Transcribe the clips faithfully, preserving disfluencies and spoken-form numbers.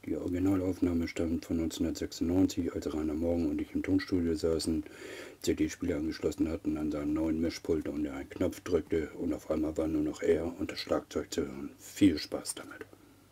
Die Originalaufnahme stammt von neunzehnhundertsechsundneunzig, als Rainer Morgen und ich im Tonstudio saßen, C D-Spieler angeschlossen hatten an seinem neuen Mischpult und er einen Knopf drückte und auf einmal war nur noch er und das Schlagzeug zu hören. Viel Spaß damit.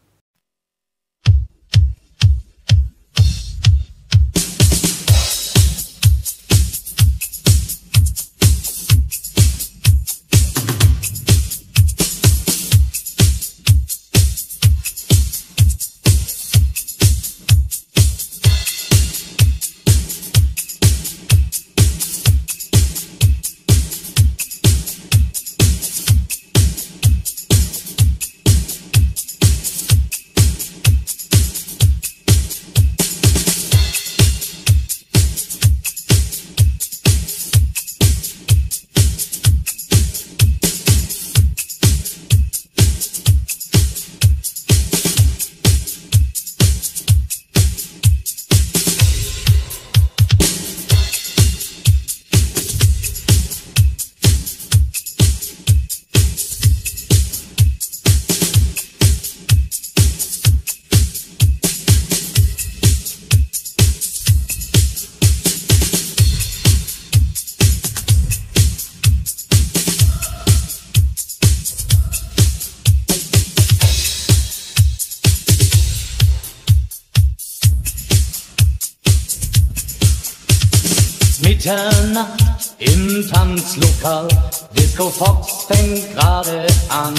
Mitternacht im Tanzlokal, Disco Fox fängt gerade an.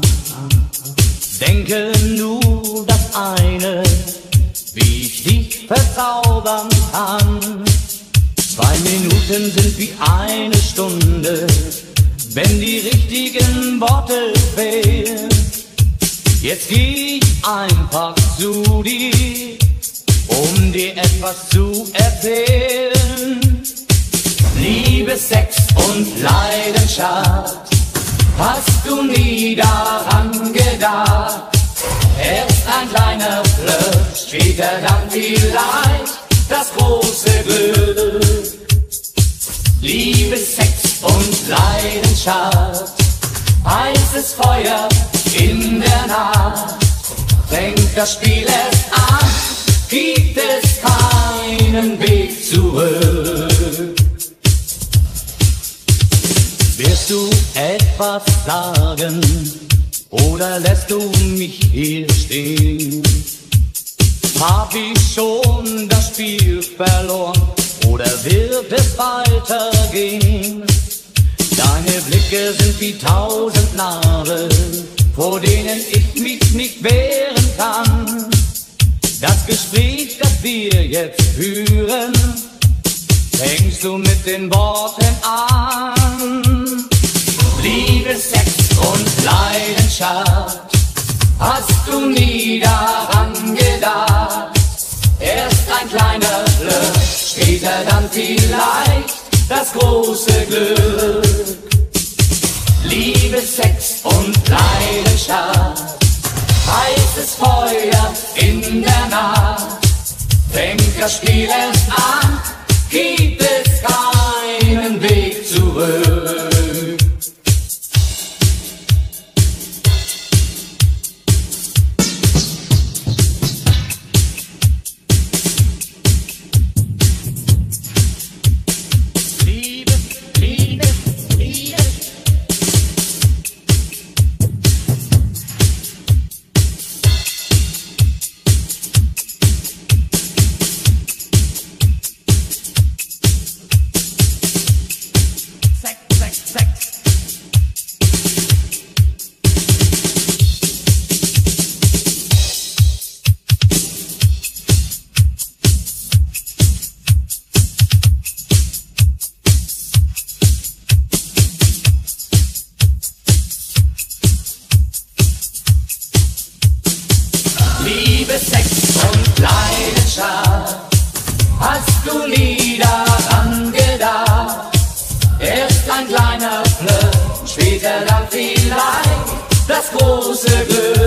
Denke nur das eine, wie ich dich verzaubern kann. Zwei Minuten sind wie eine Stunde, wenn die richtigen Worte fehlen. Jetzt geh ich einfach zu dir, um dir etwas zu erzählen. Liebe, Sex und Leidenschaft, hast du nie daran gedacht? Erst ein kleiner Flirt, später dann vielleicht das große Glück. Liebe, Sex und Leidenschaft, heißes Feuer in der Nacht. Fängt das Spiel erst an, gibt es keinen Weg zurück. Wirst du etwas sagen oder lässt du mich hier stehen? Hab ich schon das Spiel verloren oder wird es weitergehen? Deine Blicke sind wie tausend Narben, vor denen ich mich nicht wehren kann. Das Gespräch, das wir jetzt führen, fängst du mit den Worten an. Liebe, Sex und Leidenschaft, hast du nie daran gedacht? Erst ein kleiner Flirt, später dann vielleicht das große Glück. Liebe, Sex und Leidenschaft, heißes Feuer in der Nacht. Fängt das Spiel erst an, gibt es keinen Weg zurück. Liebe, Sex und Leidenschaft, hast du nie daran gedacht? Erst ein kleiner Flirt, später dann vielleicht das große Glück.